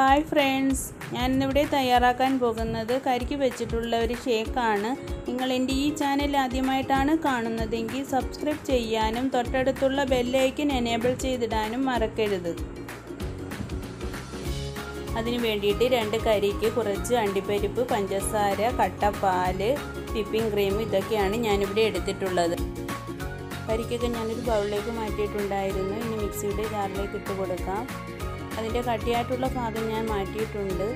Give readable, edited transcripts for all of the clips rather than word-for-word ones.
Hi friends, ഞാനിന്നിവിടെ തയ്യാറാക്കാൻ പോകുന്നത് കരിക്ക് വെച്ചിട്ടുള്ള ഒരു ഷേക്കാണ്. നിങ്ങൾ എൻ്റെ ഈ ചാനൽ ആദ്യമായിട്ടാണ് കാണുന്നതെങ്കിൽ സബ്സ്ക്രൈബ് ചെയ്യാനും തൊട്ടടുത്തുള്ള ബെല്ലൈക്കൻ എനേബിൾ ചെയ്തിടാനും മറക്കരുത്. അതിന് വേണ്ടിയിട്ട് 2 കരിക്ക്, കുറച്ച് അണ്ടിപ്പരിപ്പ്, പഞ്ചസാര, കട്ടപ്പാല്, വിപ്പിംഗ് ക്രീം ഇതൊക്കെയാണ് ഞാനിവിടെ എടുത്തിട്ടുള്ളത്. കരിക്കൊക്കെ ഞാനൊരു ബൗളിലേക്ക് മാറ്റിയിട്ടുണ്ടായിരുന്നു. ഇനി മിക്സിയുടെ ജാറിലേക്ക് ഇട്ട് കൊടുക്കാം. അതിൻ്റെ കട്ടിയായിട്ടുള്ള ഭാഗം ഞാൻ മാറ്റിയിട്ടുണ്ട്.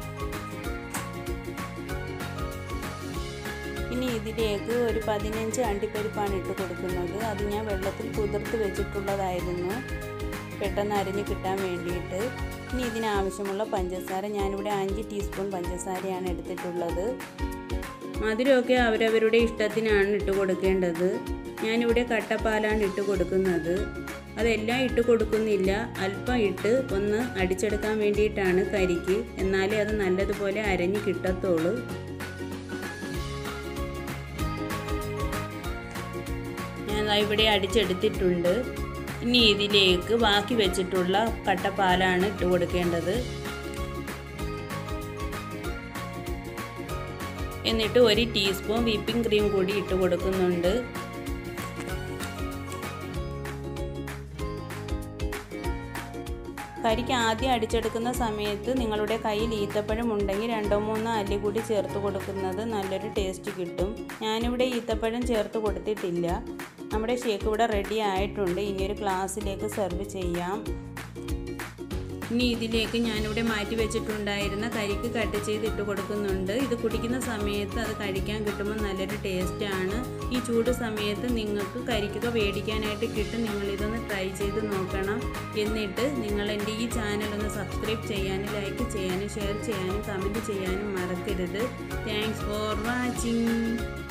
ഇനി ഇതിലേക്ക് ഒരു 15 അണ്ടിപ്പരിപ്പാണ് ഇട്ട് കൊടുക്കുന്നത്. അത് ഞാൻ വെള്ളത്തിൽ കുതിർത്ത് വെച്ചിട്ടുള്ളതായിരുന്നു, പെട്ടെന്ന് അരിഞ്ഞ് കിട്ടാൻ വേണ്ടിയിട്ട്. ഇനി ഇതിനാവശ്യമുള്ള പഞ്ചസാര, ഞാനിവിടെ 5 ടീസ്പൂൺ പഞ്ചസാരയാണ് എടുത്തിട്ടുള്ളത്. മധുരമൊക്കെ അവരവരുടെ ഇഷ്ടത്തിനാണ് ഇട്ട് കൊടുക്കേണ്ടത്. ഞാനിവിടെ കട്ടപ്പാലാണ് ഇട്ട് കൊടുക്കുന്നത്. അതെല്ലാം ഇട്ട് കൊടുക്കുന്നില്ല, അല്പം ഇട്ട് ഒന്ന് അടിച്ചെടുക്കാൻ വേണ്ടിയിട്ടാണ് കരിക്ക്. എന്നാലേ അത് നല്ലതുപോലെ അരഞ്ഞ് കിട്ടത്തുള്ളൂ. ഞാൻ ഇവിടെ അടിച്ചെടുത്തിട്ടുണ്ട്. ഇനി ഇതിലേക്ക് ബാക്കി വെച്ചിട്ടുള്ള കട്ടപ്പാലാണ് ഇട്ട് കൊടുക്കേണ്ടത്. എന്നിട്ട് 1 ടീസ്പൂൺ വിപ്പിംഗ് ക്രീം കൂടി ഇട്ട് കൊടുക്കുന്നുണ്ട്. കരിക്ക് ആദ്യം അടിച്ചെടുക്കുന്ന സമയത്ത് നിങ്ങളുടെ കയ്യിൽ ഈത്തപ്പഴം ഉണ്ടെങ്കിൽ 2-3 അല്ലി കൂടി ചേർത്ത് കൊടുക്കുന്നത് നല്ലൊരു ടേസ്റ്റ് കിട്ടും. ഞാനിവിടെ ഈത്തപ്പഴം ചേർത്ത് കൊടുത്തിട്ടില്ല. നമ്മുടെ ഷേക്ക് ഇവിടെ റെഡി ആയിട്ടുണ്ട്. ഇനി ഒരു ഗ്ലാസ്സിലേക്ക് സെർവ് ചെയ്യാം. ഇനി ഇതിലേക്ക് ഞാനിവിടെ മാറ്റി വെച്ചിട്ടുണ്ടായിരുന്ന കരിക്ക് കട്ട് ചെയ്ത് ഇട്ട് കൊടുക്കുന്നുണ്ട്. ഇത് കുടിക്കുന്ന സമയത്ത് അത് കഴിക്കാൻ കിട്ടുമ്പോൾ നല്ലൊരു ടേസ്റ്റാണ്. ഈ ചൂട് സമയത്ത് നിങ്ങൾക്ക് കരിക്കൊക്കെ മേടിക്കാനായിട്ട് കിട്ടും. നിങ്ങളിതൊന്ന് ട്രൈ ചെയ്ത് നോക്കണം. എന്നിട്ട് നിങ്ങൾ എൻ്റെ ഈ ചാനലൊന്ന് സബ്സ്ക്രൈബ് ചെയ്യാനും ലൈക്ക് ചെയ്യാനും ഷെയർ ചെയ്യാനും കമൻറ്റ് ചെയ്യാനും മറക്കരുത്. Thanks for watching.